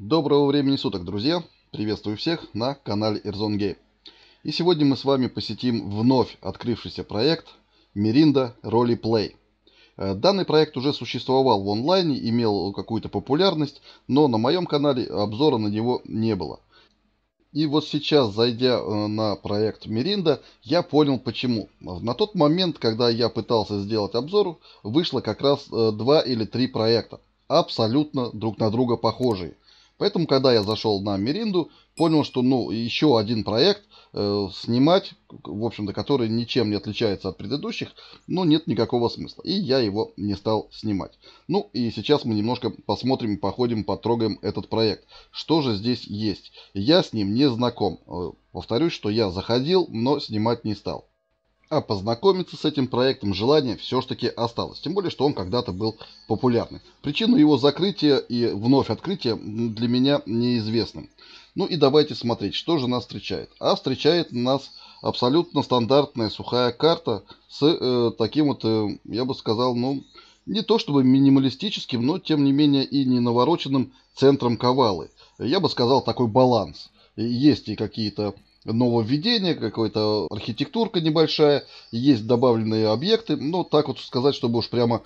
Доброго времени суток, друзья! Приветствую всех на канале Erzone Game. И сегодня мы с вами посетим вновь открывшийся проект Mirinda Roleplay. Данный проект уже существовал в онлайне, имел какую-то популярность, но на моем канале обзора на него не было. И вот сейчас, зайдя на проект Mirinda, я понял почему. На тот момент, когда я пытался сделать обзор, вышло как раз 2 или 3 проекта, абсолютно друг на друга похожие. Поэтому, когда я зашел на Миринду, понял, что еще один проект снимать, в общем-то, который ничем не отличается от предыдущих, нет никакого смысла. И я его не стал снимать. Ну и сейчас мы немножко посмотрим, походим, потрогаем этот проект. Что же здесь есть? Я с ним не знаком. Повторюсь, что я заходил, но снимать не стал. А познакомиться с этим проектом желание все-таки осталось. Тем более, что он когда-то был популярным. Причину его закрытия и вновь открытия для меня неизвестным. Ну и давайте смотреть, что же нас встречает. А встречает нас абсолютно стандартная сухая карта с таким вот, я бы сказал, не то чтобы минималистическим, но тем не менее и не навороченным центром Кавалы. Я бы сказал, такой баланс. Есть и какие-то нововведение, какая-то архитектурка небольшая, есть добавленные объекты, но так вот сказать, чтобы уж прямо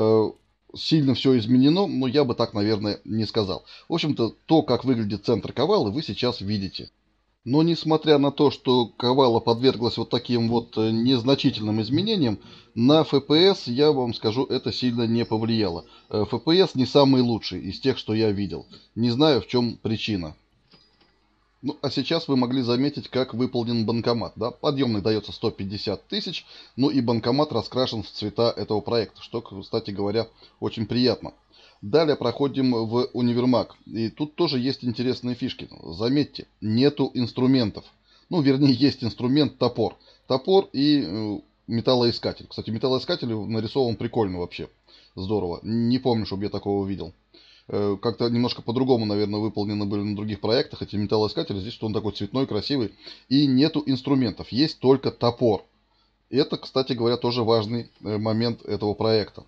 сильно все изменено, я бы так, наверное, не сказал. В общем-то, то, как выглядит центр Кавалы, вы сейчас видите. Но несмотря на то, что Кавала подверглась вот таким вот незначительным изменениям, на FPS, я вам скажу, это сильно не повлияло. FPS не самый лучший из тех, что я видел. Не знаю, в чем причина. Ну, а сейчас вы могли заметить, как выполнен банкомат. Да? Подъемный дается 150 тысяч, ну и банкомат раскрашен в цвета этого проекта, что, кстати говоря, очень приятно. Далее проходим в универмаг. И тут тоже есть интересные фишки. Заметьте, нету инструментов. Ну, вернее, есть инструмент топор. Топор и металлоискатель. Кстати, металлоискатель нарисован прикольно вообще. Здорово. Не помню, чтобы я такого видел. Как-то немножко по-другому, наверное, выполнены были на других проектах эти металлоискатели. Здесь он такой цветной, красивый. И нету инструментов, есть только топор. Это, кстати говоря, тоже важный момент этого проекта.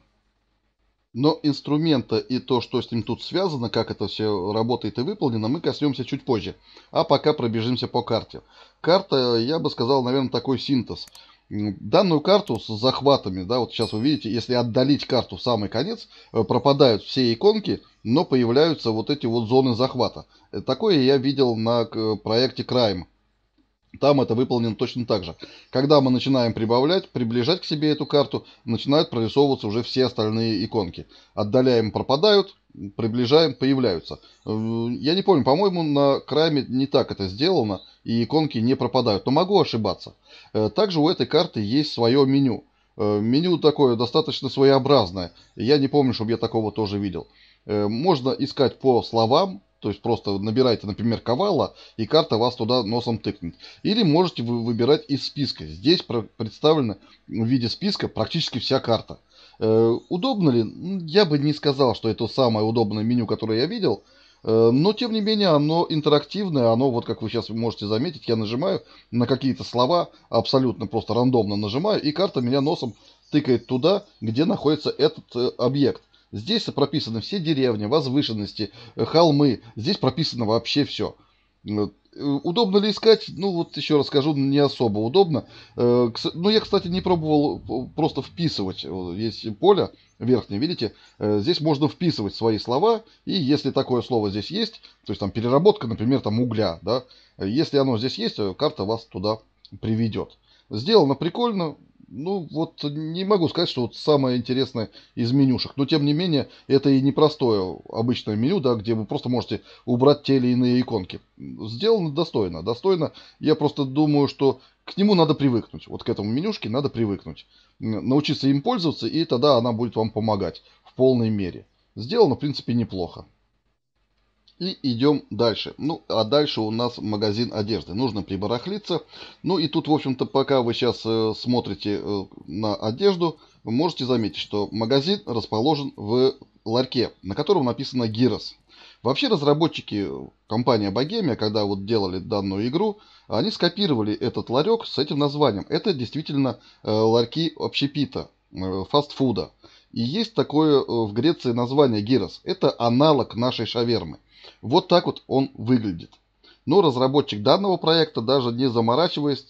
Но инструмента и то, что с ним тут связано, как это все работает и выполнено, мы коснемся чуть позже. А пока пробежимся по карте. Карта, я бы сказал, наверное, такой синтез. Данную карту с захватами, да, вот сейчас вы видите, если отдалить карту в самый конец, пропадают все иконки, но появляются вот эти вот зоны захвата. Такое я видел на проекте Crime. Там это выполнено точно так же. Когда мы начинаем прибавлять, приближать к себе эту карту, начинают прорисовываться уже все остальные иконки. Отдаляем, пропадают, приближаем, появляются. Я не помню, по-моему, на Крайме не так это сделано, и иконки не пропадают, но могу ошибаться. Также у этой карты есть свое меню. Меню такое достаточно своеобразное. Я не помню, чтобы я такого тоже видел. Можно искать по словам, то есть просто набирайте, например, Кавала, и карта вас туда носом тыкнет. Или можете вы выбирать из списка. Здесь представлена в виде списка практически вся карта. Удобно ли? Я бы не сказал, что это самое удобное меню, которое я видел. Но, тем не менее, оно интерактивное. Оно, вот как вы сейчас можете заметить, я нажимаю на какие-то слова, абсолютно просто рандомно нажимаю, и карта меня носом тыкает туда, где находится этот объект. Здесь прописаны все деревни, возвышенности, холмы. Здесь прописано вообще все. Удобно ли искать? Ну, вот еще раз скажу, не особо удобно. Ну, я, кстати, не пробовал просто вписывать. Есть поле верхнее, видите? Здесь можно вписывать свои слова. И если такое слово здесь есть, то есть там переработка, например, там угля, да, если оно здесь есть, карта вас туда приведет. Сделано прикольно. Ну, вот не могу сказать, что вот самое интересное из менюшек. Но, тем не менее, это и непростое обычное меню, да, где вы просто можете убрать те или иные иконки. Сделано достойно. Достойно. Я просто думаю, что к нему надо привыкнуть. Вот к этому менюшке надо привыкнуть. Научиться им пользоваться, и тогда она будет вам помогать в полной мере. Сделано, в принципе, неплохо. И идем дальше. Ну, а дальше у нас магазин одежды. Нужно прибарахлиться. Ну, и тут, в общем-то, пока вы сейчас смотрите на одежду, вы можете заметить, что магазин расположен в ларьке, на котором написано Гирос. Вообще, разработчики, компания Богемия, когда вот делали данную игру, они скопировали этот ларек с этим названием. Это действительно ларьки общепита, фастфуда. И есть такое в Греции название гирос. Это аналог нашей шавермы. Вот так вот он выглядит. Но разработчик данного проекта, даже не заморачиваясь,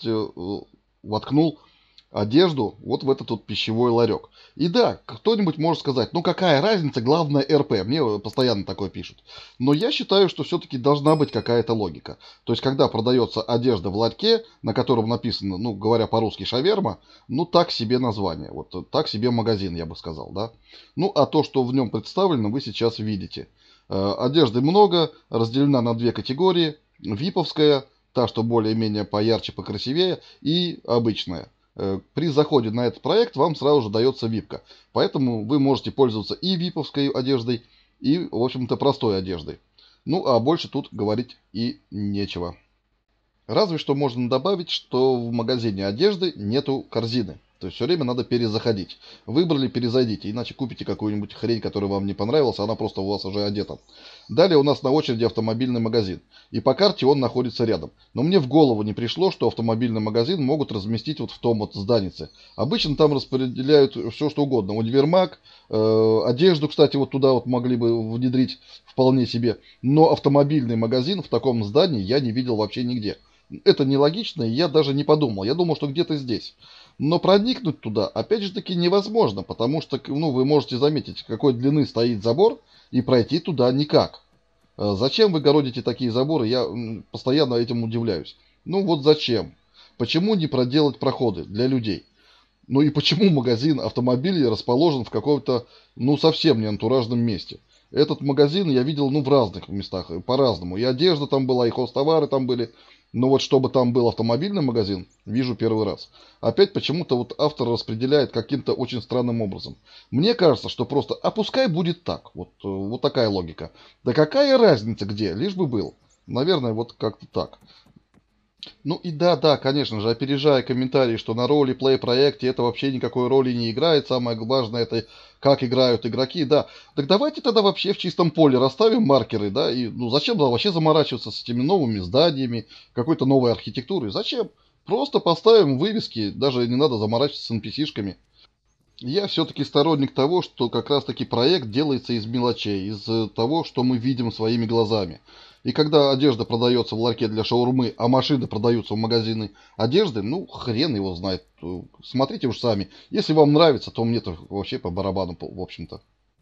воткнул одежду вот в этот вот пищевой ларек. И да, кто-нибудь может сказать, ну какая разница, главное РП. Мне постоянно такое пишут. Но я считаю, что все-таки должна быть какая-то логика. То есть, когда продается одежда в ларьке, на котором написано, ну говоря по-русски, шаверма, ну так себе название. Вот так себе магазин, я бы сказал, да. Ну а то, что в нем представлено, вы сейчас видите. Одежды много, разделена на две категории. Виповская, та, что более-менее поярче, покрасивее, и обычная. При заходе на этот проект вам сразу же дается випка. Поэтому вы можете пользоваться и виповской одеждой, и, в общем-то, простой одеждой. Ну, а больше тут говорить и нечего. Разве что можно добавить, что в магазине одежды нету корзины. То есть все время надо перезаходить. Выбрали, перезайдите, иначе купите какую-нибудь хрень, которая вам не понравилась, она просто у вас уже одета. Далее у нас на очереди автомобильный магазин. И по карте он находится рядом. Но мне в голову не пришло, что автомобильный магазин могут разместить вот в том вот зданице. Обычно там распределяют все, что угодно. Универмаг, одежду, кстати, вот туда вот могли бы внедрить вполне себе. Но автомобильный магазин в таком здании я не видел вообще нигде. Это нелогично, и я даже не подумал. Я думал, что где-то здесь. Но проникнуть туда, опять же таки, невозможно, потому что, ну, вы можете заметить, какой длины стоит забор, и пройти туда никак. Зачем вы городите такие заборы, я постоянно этим удивляюсь. Ну вот зачем? Почему не проделать проходы для людей? Ну и почему магазин автомобилей расположен в каком-то, ну, совсем не антуражном месте? Этот магазин я видел, ну, в разных местах, по-разному. И одежда там была, и хозтовары там были. Но вот чтобы там был автомобильный магазин, вижу первый раз. Опять почему-то вот автор распределяет каким-то очень странным образом. Мне кажется, что просто, а пускай будет так. Вот такая логика. Да какая разница где, лишь бы был. Наверное, вот как-то так. Ну и да, конечно же, опережая комментарии, что на ролеплей проекте это вообще никакой роли не играет, самое важное это как играют игроки, да. Так давайте тогда вообще в чистом поле расставим маркеры, да, и ну зачем вообще заморачиваться с этими новыми зданиями, какой-то новой архитектурой, зачем? Просто поставим вывески, даже не надо заморачиваться с NPC-шками. Я все-таки сторонник того, что как раз-таки проект делается из мелочей, из того, что мы видим своими глазами. И когда одежда продается в ларьке для шаурмы, а машины продаются в магазины одежды, ну, хрен его знает. Смотрите уж сами. Если вам нравится, то мне-то вообще по барабану, в общем-то.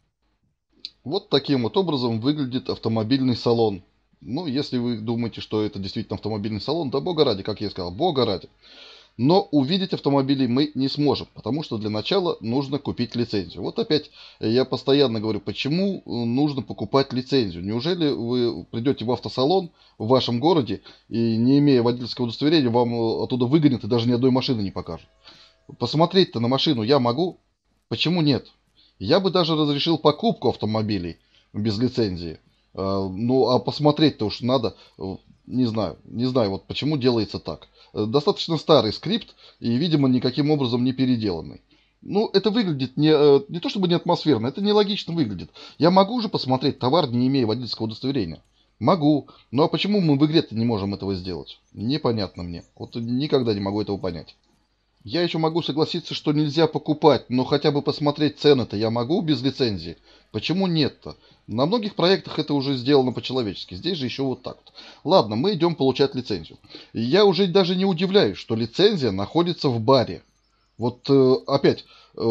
Вот таким вот образом выглядит автомобильный салон. Ну, если вы думаете, что это действительно автомобильный салон, да бога ради, как я и сказал, бога ради. Но увидеть автомобили мы не сможем, потому что для начала нужно купить лицензию. Вот опять я постоянно говорю, почему нужно покупать лицензию. Неужели вы придете в автосалон в вашем городе и, не имея водительского удостоверения, вам оттуда выгонят и даже ни одной машины не покажут? Посмотреть-то на машину я могу? Почему нет? Я бы даже разрешил покупку автомобилей без лицензии. Ну, а посмотреть-то уж надо. Не знаю, вот почему делается так. Достаточно старый скрипт и, видимо, никаким образом не переделанный. Ну, это выглядит не то чтобы не атмосферно, это нелогично выглядит. Я могу же посмотреть товар, не имея водительского удостоверения? Могу. Ну а почему мы в игре-то не можем этого сделать? Непонятно мне. Вот никогда не могу этого понять. Я еще могу согласиться, что нельзя покупать, но хотя бы посмотреть цены-то я могу без лицензии. Почему нет-то? На многих проектах это уже сделано по-человечески. Здесь же еще вот так вот. Ладно, мы идем получать лицензию. Я уже даже не удивляюсь, что лицензия находится в баре. Вот опять,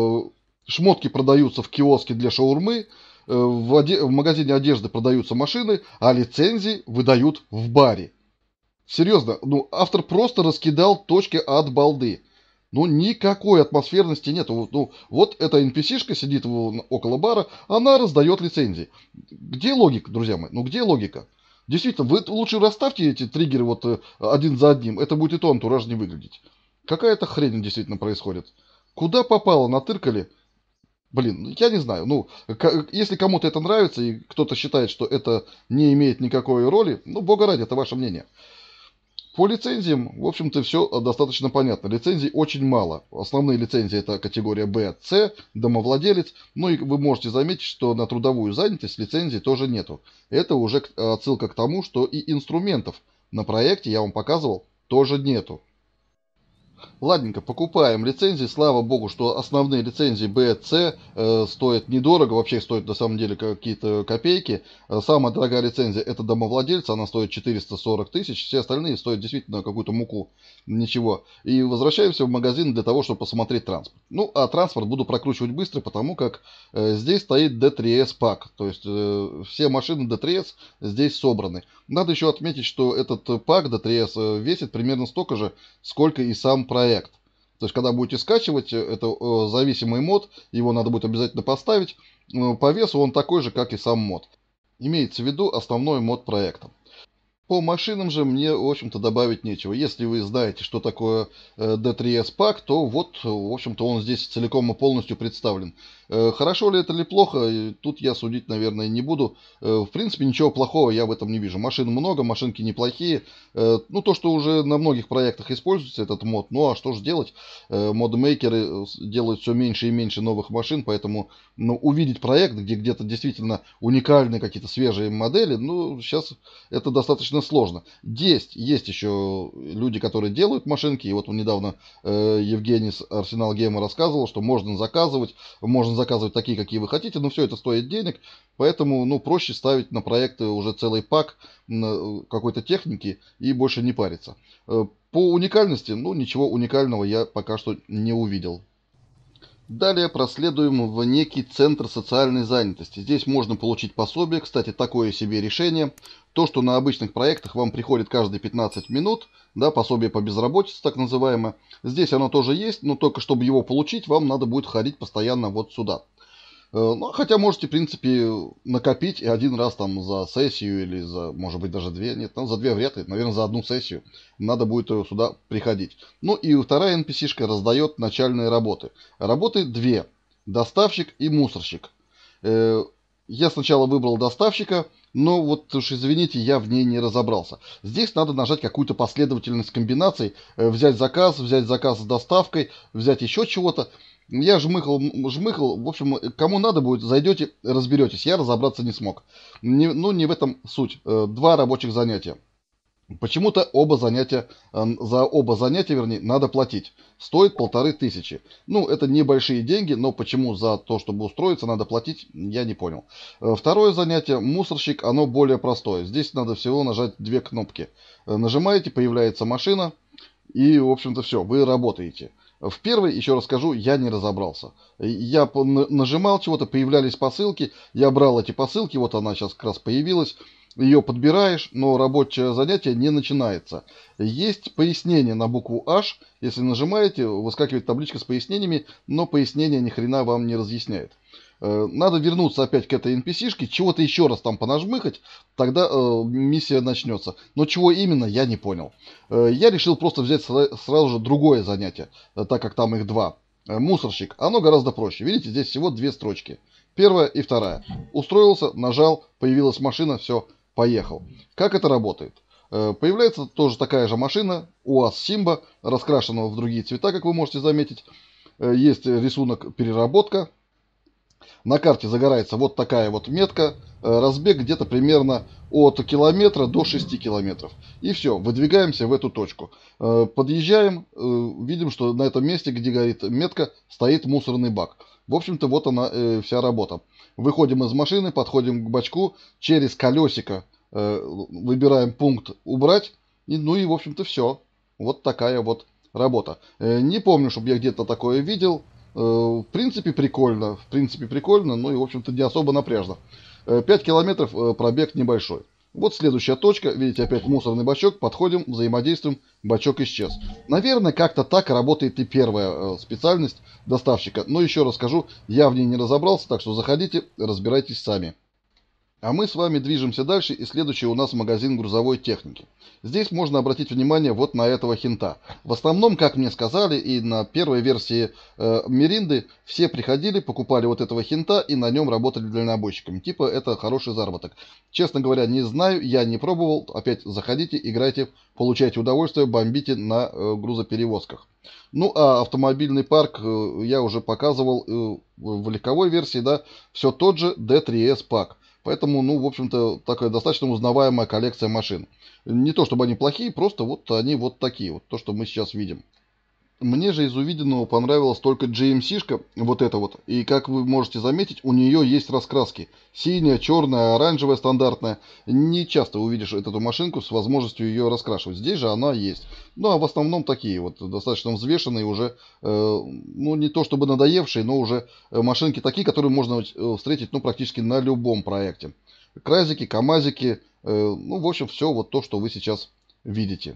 шмотки продаются в киоске для шаурмы, в магазине одежды продаются машины, а лицензии выдают в баре. Серьезно, ну автор просто раскидал точки от балды. Ну, никакой атмосферности нет. Ну, вот эта NPC-шка сидит около бара, она раздает лицензии. Где логика, друзья мои? Ну, где логика? Действительно, вы лучше расставьте эти триггеры вот один за одним. Это будет и то антуражнее выглядеть. Какая-то хрень действительно происходит. Куда попало, натыркали? Блин, я не знаю. Ну, если кому-то это нравится, и кто-то считает, что это не имеет никакой роли, ну, бога ради, это ваше мнение. По лицензиям, в общем-то, все достаточно понятно. Лицензий очень мало. Основные лицензии это категория Б, С, домовладелец. Ну и вы можете заметить, что на трудовую занятость лицензии тоже нету. Это уже отсылка к тому, что и инструментов на проекте, я вам показывал, тоже нету. Ладненько, покупаем лицензии. Слава богу, что основные лицензии B, C стоят недорого. Вообще стоят на самом деле какие-то копейки. Самая дорогая лицензия — это домовладельца. Она стоит 440 тысяч. Все остальные стоят действительно какую-то муку. Ничего. И возвращаемся в магазин для того, чтобы посмотреть транспорт. Ну, а транспорт буду прокручивать быстро, потому как здесь стоит D3S пак. То есть все машины D3S здесь собраны. Надо еще отметить, что этот пак D3S весит примерно столько же, сколько и сам проект. То есть, когда будете скачивать, это зависимый мод, его надо будет обязательно поставить. По весу он такой же, как и сам мод. Имеется в виду основной мод проекта. По машинам же мне, в общем-то, добавить нечего. Если вы знаете, что такое D3S пак, то вот, в общем-то, он здесь целиком и полностью представлен. Хорошо ли это или плохо, тут я судить, наверное, не буду. В принципе, ничего плохого я в этом не вижу. Машин много, машинки неплохие. Ну, то, что уже на многих проектах используется этот мод, ну, а что же делать? Модмейкеры делают все меньше и меньше новых машин, поэтому, ну, увидеть проект, где где-то действительно уникальные какие-то свежие модели, ну, сейчас это достаточно сложно. Есть еще люди, которые делают машинки, и вот недавно Евгений с Arsenal Game рассказывал, что можно заказывать такие, какие вы хотите, но все это стоит денег, поэтому, ну, проще ставить на проекты уже целый пак какой-то техники и больше не париться. По уникальности, ну, ничего уникального я пока что не увидел. Далее проследуем в некий центр социальной занятости. Здесь можно получить пособие, кстати, такое себе решение. То, что на обычных проектах вам приходит каждые 15 минут, да, пособие по безработице, так называемое. Здесь оно тоже есть, но только чтобы его получить, вам надо будет ходить постоянно вот сюда. Ну, хотя можете, в принципе, накопить и один раз там за сессию или за, может быть, даже две. Нет, за две вряд ли. Наверное, за одну сессию надо будет сюда приходить. Ну и вторая NPC-шка раздает начальные работы. Работы две. Доставщик и мусорщик. Я сначала выбрал доставщика, но вот уж извините, я в ней не разобрался. Здесь надо нажать какую-то последовательность комбинаций. Взять заказ с доставкой, взять еще чего-то. Я жмыхал. В общем, кому надо будет, зайдете, разберетесь. Я разобраться не смог. Не в этом суть. Два рабочих занятия. Почему-то за оба занятия, вернее, надо платить. Стоит 1500. Ну, это небольшие деньги, но почему за то, чтобы устроиться, надо платить, я не понял. Второе занятие, мусорщик, оно более простое. Здесь надо всего нажать две кнопки. Нажимаете, появляется машина, и, в общем-то, все, вы работаете. В первой, еще раз скажу, я не разобрался. Я нажимал чего-то, появлялись посылки, я брал эти посылки, вот она сейчас как раз появилась, ее подбираешь, но рабочее занятие не начинается. Есть пояснение на букву H, если нажимаете, выскакивает табличка с пояснениями, но пояснение ни хрена вам не разъясняет. Надо вернуться опять к этой NPC-шке, чего-то еще раз там понажмыхать, тогда миссия начнется. Но чего именно, я не понял. Я решил просто взять сразу же другое занятие, так как там их два. Мусорщик, оно гораздо проще. Видите, здесь всего две строчки. Первая и вторая. Устроился, нажал, появилась машина, все, поехал. Как это работает? Появляется тоже такая же машина, УАЗ Симба, раскрашенного в другие цвета, как вы можете заметить. Есть рисунок переработка. На карте загорается вот такая вот метка, разбег где-то примерно от километра до 6 километров. И все, выдвигаемся в эту точку. Подъезжаем, видим, что на этом месте, где горит метка, стоит мусорный бак. В общем-то, вот она вся работа. Выходим из машины, подходим к бачку, через колесико выбираем пункт «Убрать», ну и, в общем-то, все. Вот такая вот работа. Не помню, чтобы я где-то такое видел. В принципе, прикольно, ну и, в общем-то, не особо напряжно. 5 километров пробег небольшой. Вот следующая точка, видите, опять мусорный бачок, подходим, взаимодействуем, бачок исчез. Наверное, как-то так работает и первая специальность доставщика. Но еще раз скажу, я в ней не разобрался, так что заходите, разбирайтесь сами. А мы с вами движемся дальше, и следующий у нас магазин грузовой техники. Здесь можно обратить внимание вот на этого хинта. В основном, как мне сказали, и на первой версии Миринды, все приходили, покупали вот этого хинта и на нем работали дальнобойщиками. Типа это хороший заработок. Честно говоря, не знаю, я не пробовал. Опять заходите, играйте, получайте удовольствие, бомбите на грузоперевозках. Ну, а автомобильный парк я уже показывал в легковой версии, да, все тот же D3S пак. Поэтому, ну, в общем-то, такая достаточно узнаваемая коллекция машин. Не то чтобы они плохие, просто вот они вот такие, вот то, что мы сейчас видим. Мне же из увиденного понравилась только GMC-шка, вот эта вот. И как вы можете заметить, у нее есть раскраски. Синяя, черная, оранжевая стандартная. Не часто увидишь эту машинку с возможностью ее раскрашивать. Здесь же она есть. Ну, а в основном такие вот, достаточно взвешенные уже, ну, не то чтобы надоевшие, но уже машинки такие, которые можно встретить, ну, практически на любом проекте. Кразики, КамАЗики, ну, в общем, все вот то, что вы сейчас видите.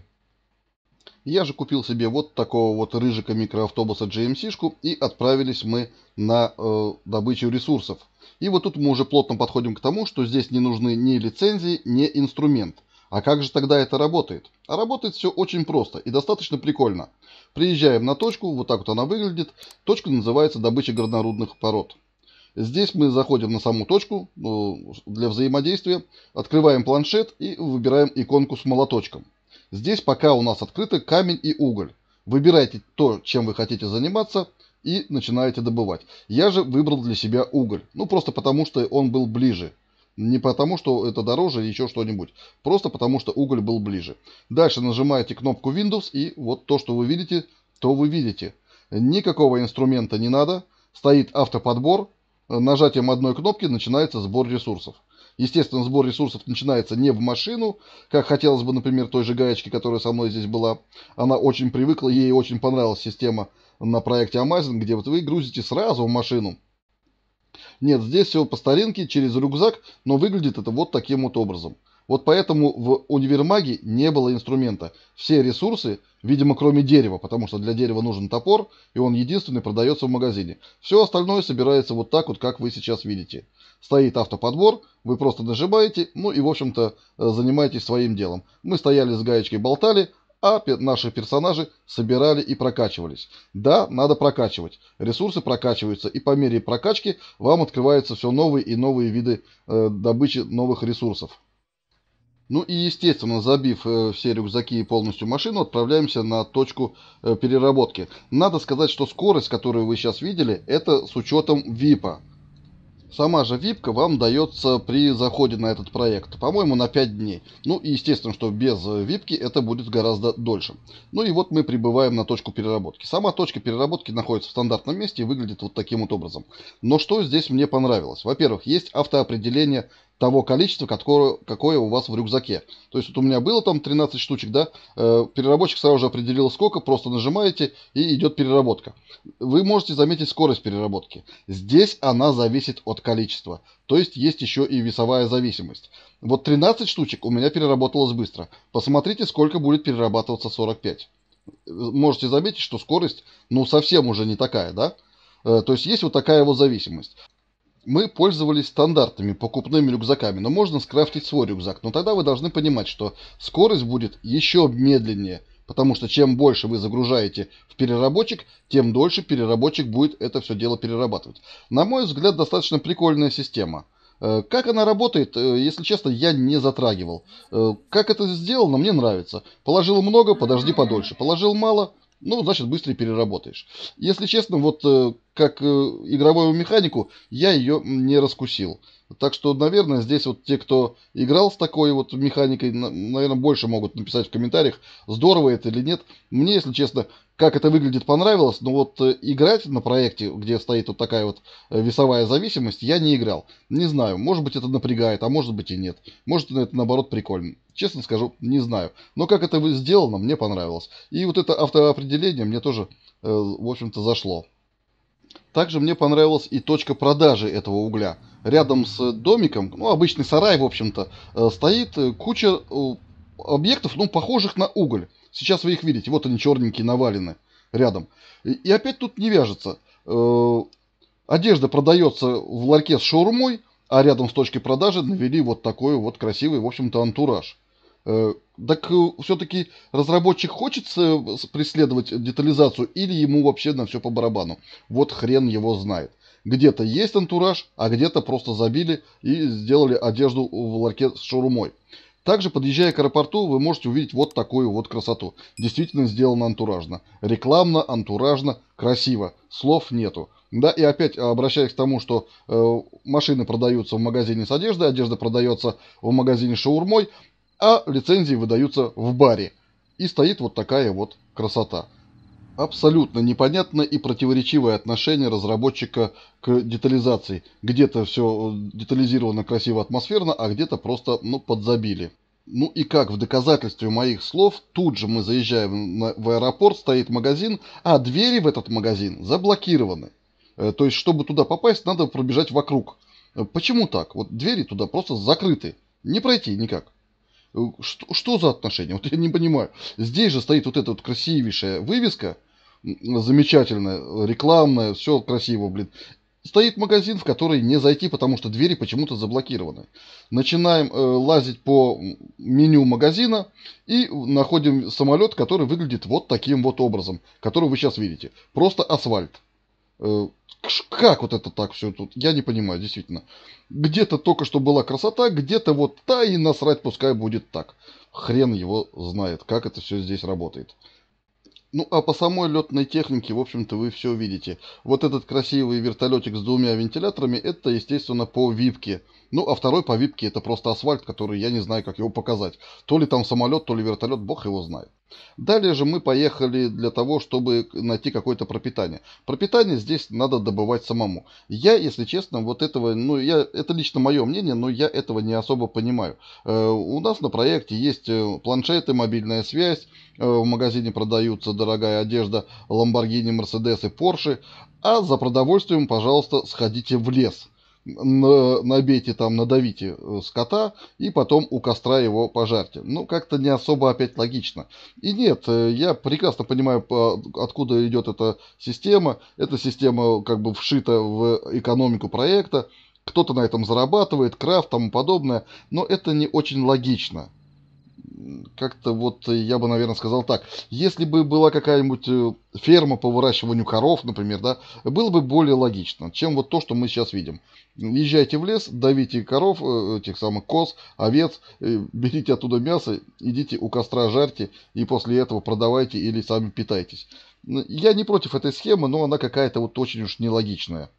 Я же купил себе вот такого вот рыжика микроавтобуса GMC-шку, и отправились мы на добычу ресурсов. И вот тут мы уже плотно подходим к тому, что здесь не нужны ни лицензии, ни инструмент. А как же тогда это работает? А работает все очень просто и достаточно прикольно. Приезжаем на точку, вот так вот она выглядит. Точка называется добыча горнорудных пород. Здесь мы заходим на саму точку для взаимодействия, открываем планшет и выбираем иконку с молоточком. Здесь пока у нас открыты камень и уголь. Выбирайте то, чем вы хотите заниматься, и начинаете добывать. Я же выбрал для себя уголь. Ну, просто потому, что он был ближе. Не потому, что это дороже или еще что-нибудь. Просто потому, что уголь был ближе. Дальше нажимаете кнопку Windows, и вот то, что вы видите, то вы видите. Никакого инструмента не надо. Стоит автоподбор. Нажатием одной кнопки начинается сбор ресурсов. Естественно, сбор ресурсов начинается не в машину, как хотелось бы, например, той же гаечки, которая со мной здесь была. Она очень привыкла, ей очень понравилась система на проекте Amazon, где вот вы грузите сразу в машину. Нет, здесь все по старинке, через рюкзак, но выглядит это вот таким вот образом. Вот поэтому в универмаге не было инструмента. Все ресурсы, видимо, кроме дерева, потому что для дерева нужен топор, и он единственный продается в магазине. Все остальное собирается вот так вот, как вы сейчас видите. Стоит автоподбор, вы просто нажимаете, ну и, в общем-то, занимаетесь своим делом. Мы стояли с гаечкой, болтали, а наши персонажи собирали и прокачивались. Да, надо прокачивать. Ресурсы прокачиваются, и по мере прокачки вам открываются все новые и новые виды добычи новых ресурсов. Ну и, естественно, забив все рюкзаки и полностью машину, отправляемся на точку переработки. Надо сказать, что скорость, которую вы сейчас видели, это с учетом ВИПа. Сама же випка вам дается при заходе на этот проект, по-моему, на 5 дней. Ну и естественно, что без випки это будет гораздо дольше. Ну и вот мы прибываем на точку переработки. Сама точка переработки находится в стандартном месте и выглядит вот таким вот образом. Но что здесь мне понравилось? Во-первых, есть автоопределение того количества, какое у вас в рюкзаке. То есть вот у меня было там 13 штучек, да, переработчик сразу же определил сколько, просто нажимаете и идет переработка. Вы можете заметить скорость переработки. Здесь она зависит от количества. То есть есть еще и весовая зависимость. Вот 13 штучек у меня переработалось быстро. Посмотрите, сколько будет перерабатываться 45. Можете заметить, что скорость, ну, совсем уже не такая, да? То есть есть вот такая вот зависимость. Мы пользовались стандартными покупными рюкзаками, но можно скрафтить свой рюкзак. Но тогда вы должны понимать, что скорость будет еще медленнее, потому что чем больше вы загружаете в переработчик, тем дольше переработчик будет это все дело перерабатывать. На мой взгляд, достаточно прикольная система. Как она работает, если честно, я не затрагивал. Как это сделано, мне нравится. Положил много, подожди подольше. Положил мало, ну, значит, быстрее переработаешь. Если честно, вот как игровую механику, я ее не раскусил. Так что, наверное, здесь вот те, кто играл с такой вот механикой, наверное, больше могут написать в комментариях, здорово это или нет. Мне, если честно, как это выглядит, понравилось, но вот играть на проекте, где стоит вот такая вот весовая зависимость, я не играл. Не знаю, может быть это напрягает, а может быть и нет. Может это наоборот прикольно. Честно скажу, не знаю. Но как это сделано, мне понравилось. И вот это автоопределение мне тоже, в общем-то, зашло. Также мне понравилась и точка продажи этого угля. Рядом с домиком, ну, обычный сарай, в общем-то, стоит куча объектов, ну, похожих на уголь. Сейчас вы их видите, вот они черненькие навалены рядом. И опять тут не вяжется. Одежда продается в ларьке с шаурмой, а рядом с точкой продажи навели вот такой вот красивый, в общем-то, антураж. Так все-таки разработчик хочет преследовать детализацию или ему вообще на все по барабану? Вот хрен его знает. Где-то есть антураж, а где-то просто забили и сделали одежду в ларьке с шаурмой. Также, подъезжая к аэропорту, вы можете увидеть вот такую вот красоту. Действительно сделано антуражно. Рекламно, антуражно, красиво. Слов нету. Да, и опять обращаясь к тому, что машины продаются в магазине с одеждой, одежда продается в магазине с шаурмой, а лицензии выдаются в баре. И стоит вот такая вот красота. Абсолютно непонятное и противоречивое отношение разработчика к детализации. Где-то все детализировано красиво, атмосферно, а где-то просто, ну, подзабили. Ну и как в доказательстве моих слов, тут же мы заезжаем в аэропорт, стоит магазин, а двери в этот магазин заблокированы. То есть, чтобы туда попасть, надо пробежать вокруг. Почему так? Вот двери туда просто закрыты. Не пройти никак. Что за отношения? Вот я не понимаю. Здесь же стоит вот эта вот красивейшая вывеска, замечательная, рекламная, все красиво, блин. Стоит магазин, в который не зайти, потому что двери почему-то заблокированы. Начинаем лазить по меню магазина и находим самолет, который выглядит вот таким вот образом, который вы сейчас видите. Просто асфальт. Э, Как вот это так все тут? Я не понимаю, действительно. Где-то только что была красота, где-то вот та и насрать, пускай будет так. Хрен его знает, как это все здесь работает. Ну, а по самой летной технике, в общем-то, вы все видите. Вот этот красивый вертолетик с двумя вентиляторами, это, естественно, по випке. Ну, а второй по випке это просто асфальт, который я не знаю, как его показать. То ли там самолет, то ли вертолет, бог его знает. Далее же мы поехали для того, чтобы найти какое-то пропитание. Пропитание здесь надо добывать самому. Я, если честно, вот этого, ну, это лично мое мнение, но я этого не особо понимаю. У нас на проекте есть планшеты, мобильная связь, в магазине продаются дорогая одежда, Lamborghini, Mercedes и Porsche, а за продовольствием, пожалуйста, сходите в лес. Набейте там, надавите скота и потом у костра его пожарьте. Ну, как-то не особо опять логично. И нет, я прекрасно понимаю, откуда идет эта система. Эта система как бы вшита в экономику проекта. Кто-то на этом зарабатывает, крафт, тому подобное. Но это не очень логично. Как-то вот я бы, наверное, сказал так. Если бы была какая-нибудь ферма по выращиванию коров, например, да, было бы более логично, чем вот то, что мы сейчас видим. Езжайте в лес, давите коров, этих самых коз, овец, берите оттуда мясо, идите у костра жарьте и после этого продавайте или сами питайтесь. Я не против этой схемы, но она какая-то вот очень уж нелогичная.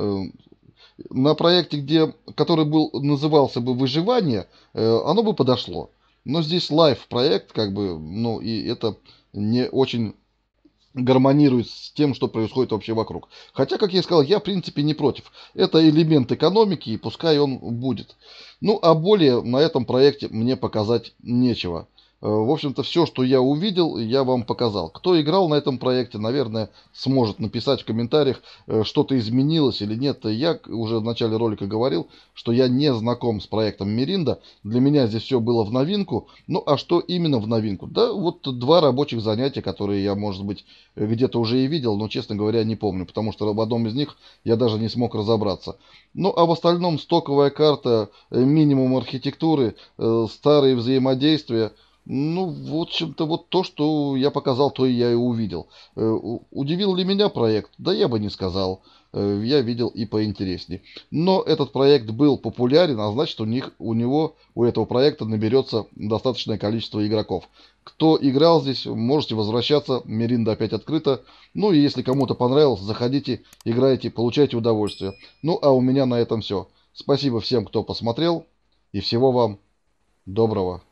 На проекте, который назывался бы «Выживание», оно бы подошло. Но здесь лайв проект, как бы, ну, и это не очень гармонирует с тем, что происходит вообще вокруг. Хотя, как я сказал, я в принципе не против. Это элемент экономики, и пускай он будет. Ну, а более на этом проекте мне показать нечего. В общем-то, все, что я увидел, я вам показал. Кто играл на этом проекте, наверное, сможет написать в комментариях, что-то изменилось или нет. Я уже в начале ролика говорил, что я не знаком с проектом Меринда. Для меня здесь все было в новинку. Ну, а что именно в новинку? Да, вот 2 рабочих занятия, которые я, может быть, где-то уже и видел, но, честно говоря, не помню, потому что в одном из них я даже не смог разобраться. Ну, а в остальном стоковая карта, минимум архитектуры, старые взаимодействия. Ну, в общем-то, вот то, что я показал, то и я и увидел. Удивил ли меня проект? Да я бы не сказал. Я видел и поинтереснее. Но этот проект был популярен, а значит, у этого проекта наберется достаточное количество игроков. Кто играл здесь, можете возвращаться. Меринда опять открыта. Ну и если кому-то понравилось, заходите, играйте, получайте удовольствие. Ну, а у меня на этом все. Спасибо всем, кто посмотрел. И всего вам доброго.